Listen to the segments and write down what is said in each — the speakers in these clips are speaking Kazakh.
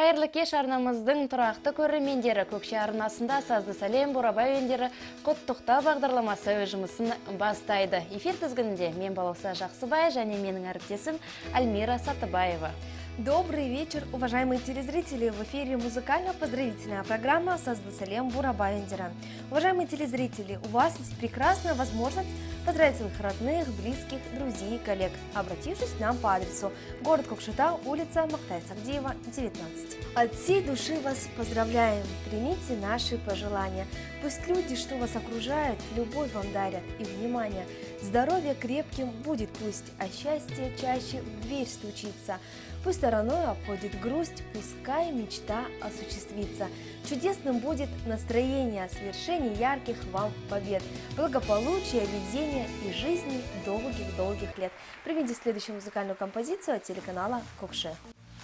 Қайырлы кеш арнамыздың тұрақты көрермендері Көкше арнасында Сазды Сәлем Бурабай өндері құттықта бағдарламасы өз жұмысын бастайды. Эфир тізгінінде мен Балауса Жақсыбай және менің әріптесім Альмира Сатыбаева. Добрый вечер, уважаемые телезрители! В эфире музыкально-поздравительная программа «Сазды Сәлем Бурабай өндері». Уважаемые телезрители, у вас есть прекрасная возможность поздравить своих родных, близких, друзей, коллег, обратившись к нам по адресу город Кокшетау, улица Мактай-Сагдеева, 19. От всей души вас поздравляем, примите наши пожелания. Пусть люди, что вас окружают, любовь вам дарят и внимание. Здоровье крепким будет пусть, а счастье чаще в дверь стучится. Пусть стороной обходит грусть, пускай мечта осуществится. Чудесным будет настроение, свершений ярких вам побед, благополучия, везения и жизни долгих-долгих лет. Примите следующую музыкальную композицию от телеканала Кокше.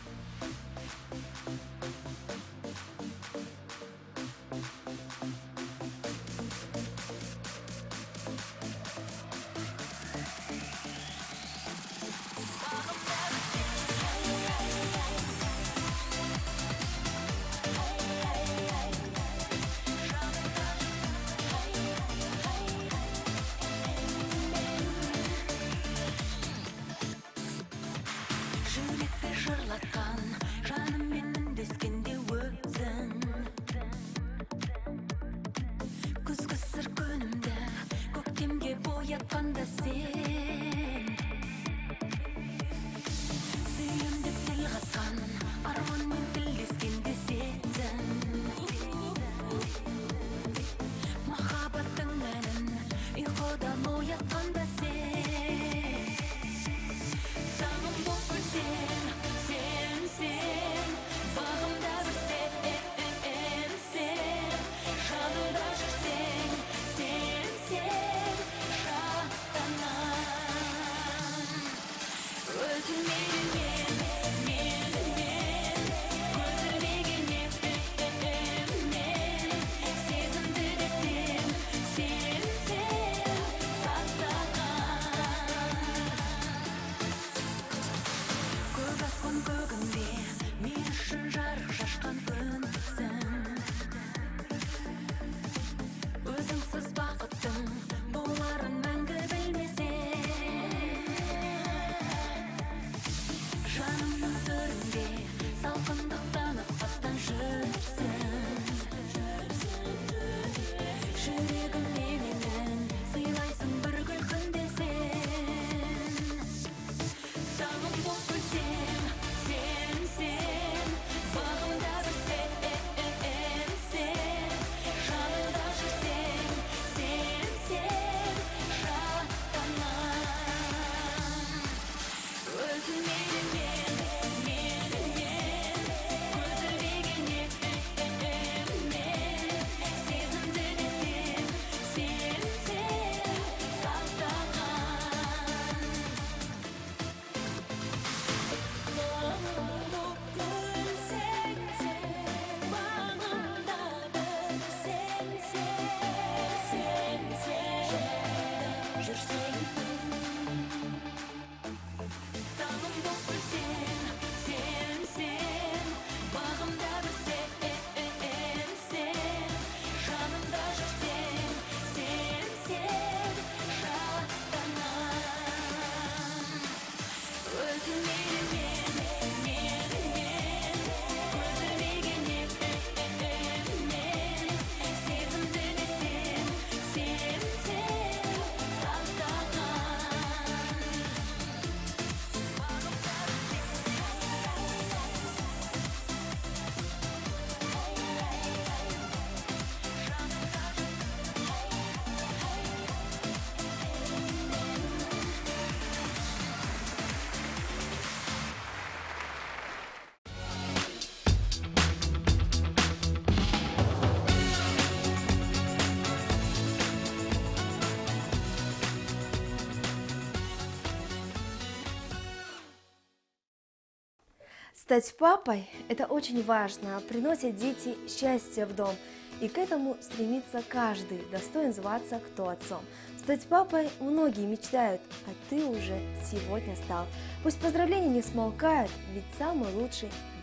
Стать папой – это очень важно, приносят дети счастье в дом, и к этому стремится каждый, достоин зваться кто отцом. Стать папой многие мечтают, а ты уже сегодня стал. Пусть поздравления не смолкают, ведь самый лучший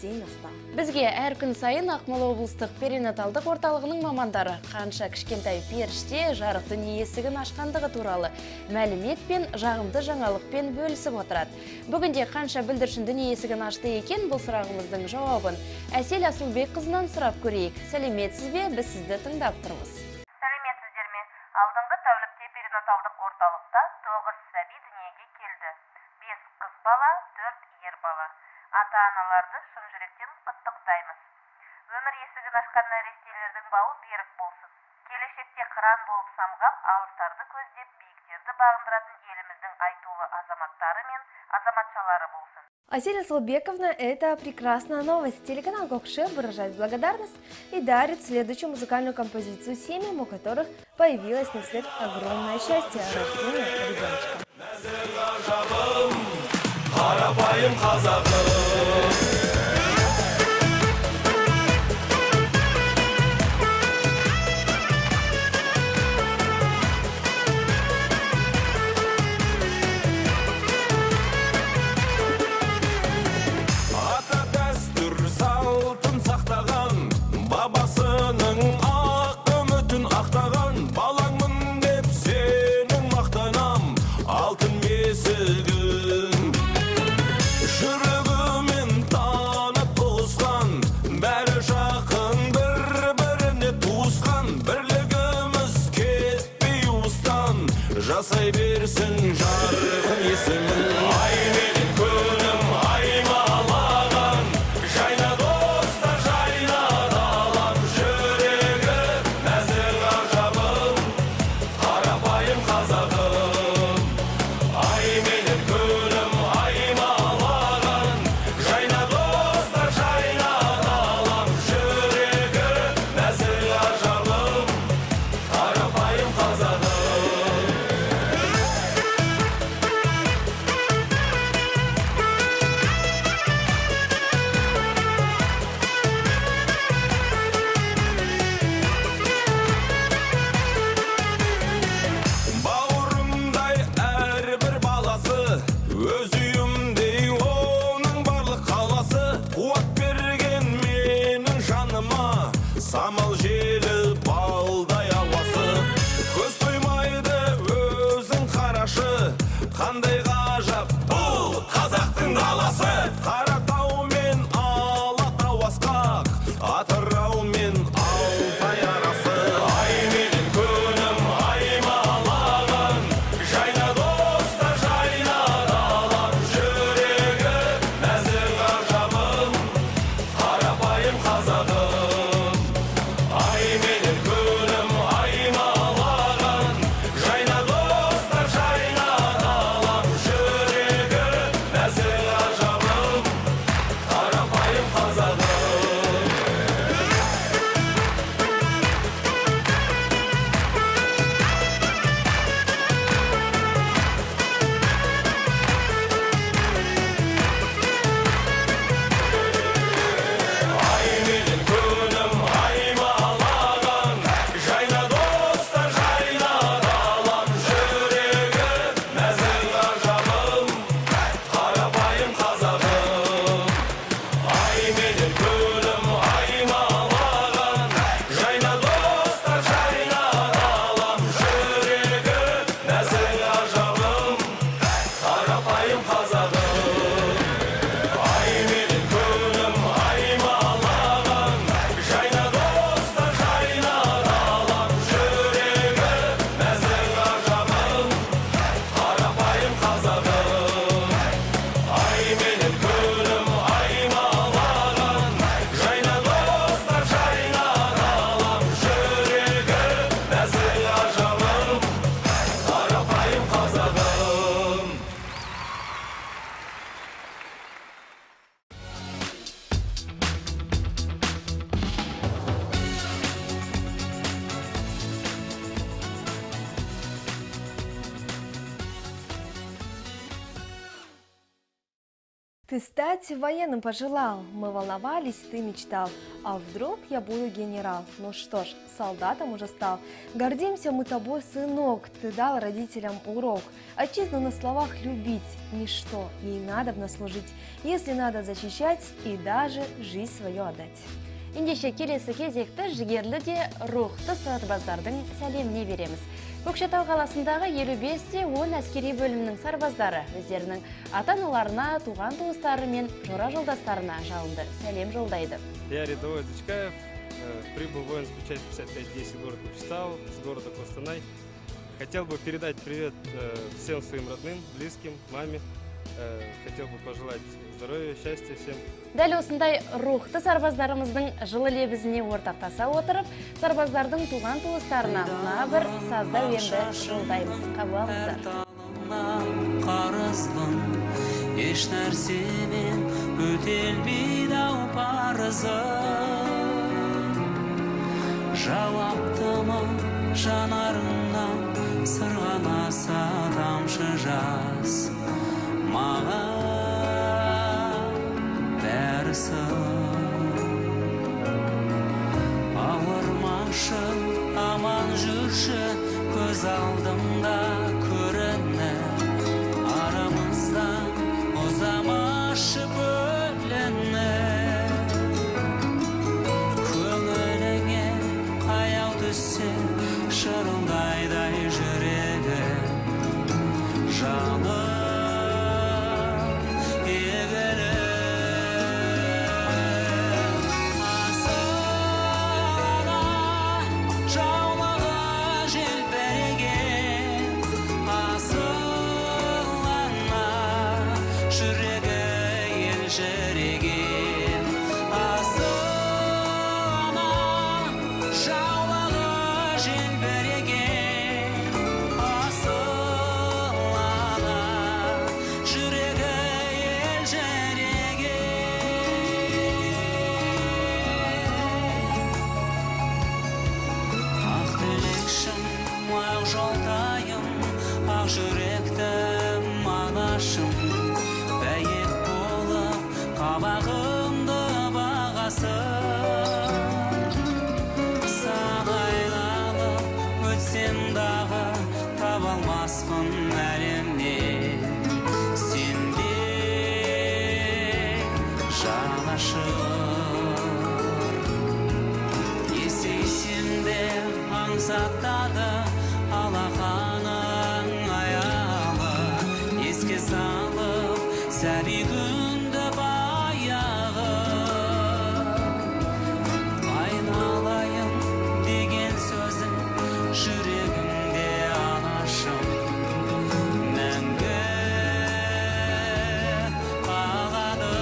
ден аста. Бізге әр күн сайын Ақмола облыстық перинаталдық орталығының мамандары қанша кішкентай періште жарық дүние есігін ашқандығы туралы мәлімет пен жағымды жаңалықпен бөлісіп отырады. Бүгінде қанша бүлдіршін дүние есігін ашты екен, бұл сұрағымыздың жауабын Әсел Асылбек қызынан сұрап көрейік. Сәлеметсіз бе? Біз сізді тыңдап тұрмыз. Сәлеметсіздер ме? Алдыңғы тәулікте перинаталдық орталықта 9 сәби дүниеге келді. 5 қыз бала, 4 ер бала. Ата-аналарды шын жүректен құттықтаймыз. Өмір есігін ашқан нәрестелердің бауы берік болсын. Келешекте қыран болып самғап, алыстарды көздеп, биіктерді бағындыратын еліміздің айтулы азаматтары мен азаматшалары болсын. Асель Асылбековна, это прекрасная новость. Телеканал Кокше выражает благодарность и дарит следующую музыкальную композицию семьям, у которых появилось на свет огромное счастье – рождение ребеночка. Қарапайым қазағым. Ата дәстүр салтын сақтаған, бабасының ақ үмітін ақтаған, балаңмын деп сенің мақтанам, алтын бесігім. Жүрегімен танып туысқан, бәрі жақын бір-біріне туысқан, бірлігіміз кетпей уыстан, жасай берсін жарқын есімін. Ай менің күнім аймалаған, жайна достар жайна далам, жүрегі нәзір ғажабым, қарапайым қазағым. Ай менің күнім аймалаған, жайна достар жайна далам, жүрегі нәзір ғажабым, қарапайым қазағым. Бауырымдай әрбір баласы, өз үйімдей оның барлық қаласы, қуат берген менің жаныма, самал желі балдай ауасы. Көз тоймайды өзің қарашы, қандай ғажап бұл қазақтың даласы. Қаратау мен Алатау асқақ, Атырау мен Алтай арасы. Ай менің күнім аймалаған, жайна достар жайна далам, жүрегі нәзір ғажабым, қарапайым қазағым. Ай Ты стать военным пожелал, мы волновались, ты мечтал. А вдруг я буду генерал? Ну что ж, солдатом уже стал. Гордимся мы тобой, сынок, ты дал родителям урок. Отчизну на словах любить, ничто, ей надобно служить. Если надо защищать и даже жизнь свою отдать. Ендеше келесі кезекті жігерлі де рухты сарбаздардың сәлеміне береміз. Көкшетау қаласындағы 55-10 әскери бөлімнің сарбаздары өздерінің ата-аналарына, туған туыстары мен жора жолдастарына жалынды сәлем жолдайды. Я рядовой Зачкаев, прибыл в воинскую часть 5510 город Көкшетау, с города Костанай. Хотел бы передать привет всем своим родным, близким, маме. Хотел бы пожелать здоровья, счастья всем. Дәл осындай рухты сарбаздарымыздың жылы лебізіне ортақтаса отырып, сарбаздардың туған туыстарына мына бір сазда өнді жолдаймыз. Қабыл алыңыздар. Қарызбын, еш нәрсемен өтелмейді ау парызым. Жауаптымын жанарыңнан сырғанаса тамшы жас. Маған бәрі сын. Ауырмашы, аман жүрші, көз алдымда көрініп. Арамыздан ұзамашы бөлініп. Көңіліңе қаяу түссе, шырылдайдай жүрегі. Жаным аңсатады алақаның аялы, еске салып сәби күнді баяғы. Айналайын деген сөзің жүрегімде анашым, мәңгі қалады.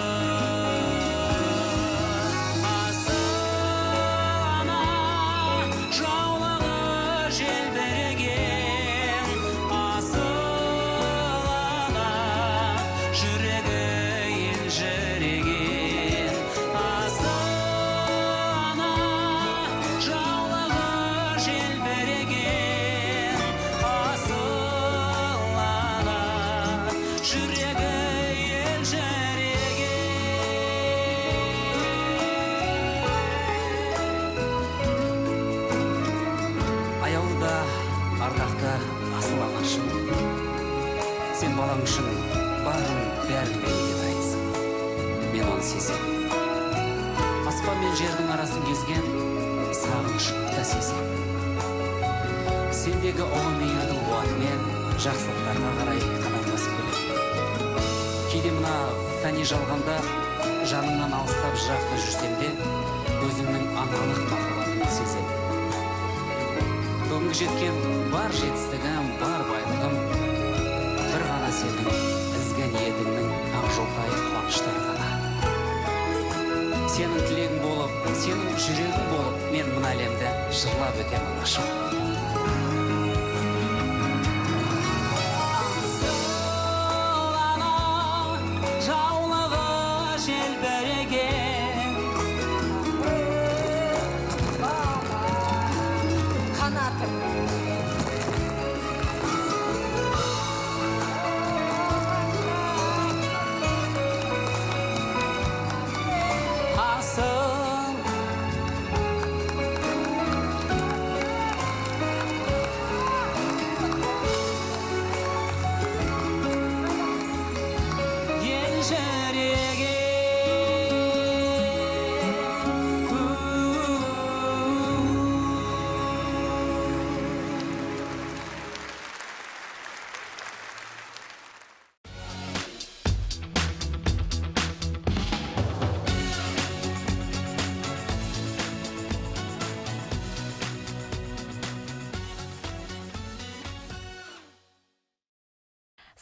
Сен балаң үшін барын бәрін беруге дайынсың. Мен оны сеземін. Аспан мен жердің арасын кезген сағынышымды да сеземін. Сендегі ұлы мейірдің қуатымен жақсылықтарға қарай қадам басып келемін. Кейде мына фәни жалғанда жаныңнан алыстап жырақта жүрсем де, өзіңнің аналық махаббатыңды сеземін. Бүгінгі жеткен бар жетістігім, бар байлығым бір ғана сенің ізгі ниетіңнің ақ жолдай қуаныштар ғана. Сенің тілегің болып, сенің жүрегің болып, мен мына әлемді жырлап өтемін ашып.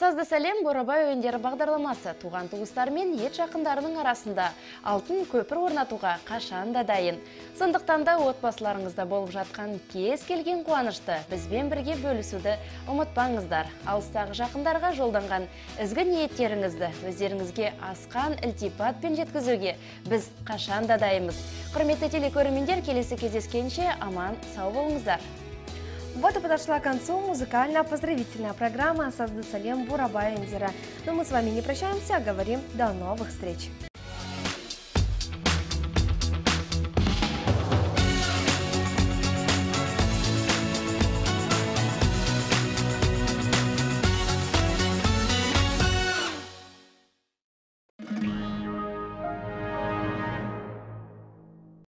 Сазды сәлем Бурабай өйіндері бағдарламасы туған туыстар мен ет жақындарының арасында алтын көпір орнатуға қашан да дайын. Сондықтан да отбасыларыңызда болып жатқан кез келген қуанышты бізбен бірге бөлісуді ұмытпаңыздар. Алыстағы жақындарға жолданған ізгі ниеттеріңізді өздеріңізге асқан ілтипатпен жеткізуге біз қашан да дайынбыз. Құрметті телекөрермендер, келесі кездескенше аман сау болыңыздар. Вот и подошла к концу музыкально-поздравительная программа «Сазды салем Бурабай Индира». Но мы с вами не прощаемся, а говорим до новых встреч.